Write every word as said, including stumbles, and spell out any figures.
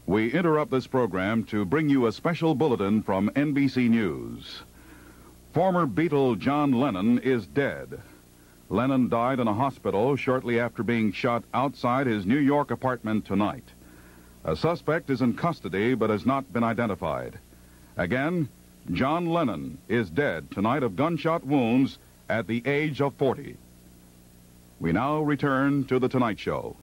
We interrupt this program to bring you a special bulletin from N B C News. Former Beatle John Lennon is dead. Lennon died in a hospital shortly after being shot outside his New York apartment tonight. A suspect is in custody but has not been identified. Again, John Lennon is dead tonight of gunshot wounds at the age of forty. We now return to The Tonight Show.